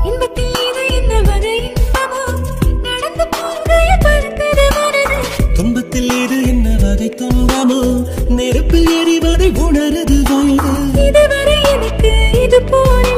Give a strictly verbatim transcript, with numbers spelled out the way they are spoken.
இன்பத்தில் இது என்ன வகை இன்பமோ நடந்து போகையில் பறக்குது மனது துன்பத்தில் இது என்ன வகை துன்பமோ நெருப்பில் எரிவதை உணருது வயது இதுவரை எனக்கு இது போல